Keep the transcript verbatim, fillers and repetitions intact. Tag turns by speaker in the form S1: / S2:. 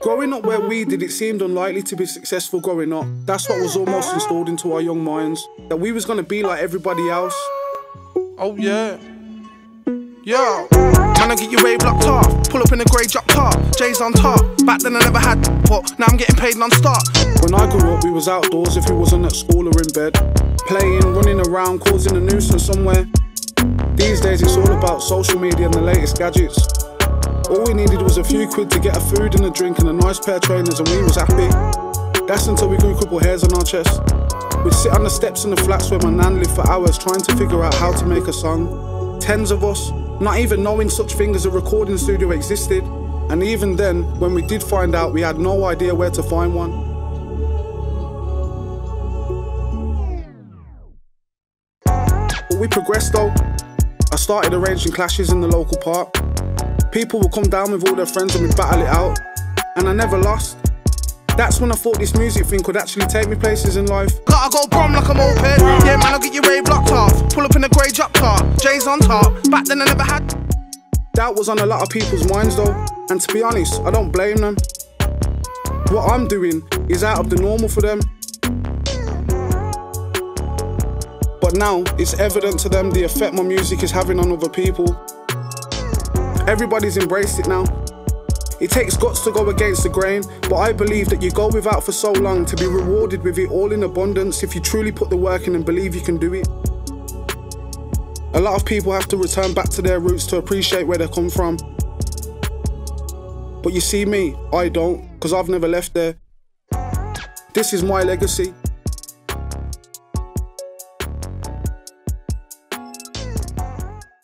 S1: Growing up where we did, it seemed unlikely to be successful growing up. That's what was almost installed into our young minds, that we was gonna be like everybody else.
S2: Oh yeah. Yo, man, I get your rave locked off. Pull up in a grey drop top, J's on top. Back then I never had, but now I'm getting paid non-stop.
S1: When I grew up, we was outdoors if we wasn't at school or in bed, playing, running around, causing a nuisance somewhere. These days it's all about social media and the latest gadgets. All we needed was a few quid to get a food and a drink and a nice pair of trainers and we was happy. That's until we grew a couple hairs on our chest. We'd sit on the steps in the flats where my nan lived for hours trying to figure out how to make a song. Tens of us, not even knowing such thing as a recording studio existed. And even then, when we did find out, we had no idea where to find one. But we progressed though. I started arranging clashes in the local park. People would come down with all their friends and we'd battle it out. And I never lost. That's when I thought this music thing could actually take me places in life.
S2: Gotta go brum like a moped. Yeah, man, I'll get your rave locked off. Pull up in a grey drop top, J's on top. Back then I never had.
S1: Doubt was on a lot of people's minds though. And to be honest, I don't blame them. What I'm doing is out of the normal for them. But now, it's evident to them the effect my music is having on other people. Everybody's embraced it now. It takes guts to go against the grain, but I believe that you go without for so long to be rewarded with it all in abundance if you truly put the work in and believe you can do it. A lot of people have to return back to their roots to appreciate where they come from. But you see me, I don't, because I've never left there. This is my legacy.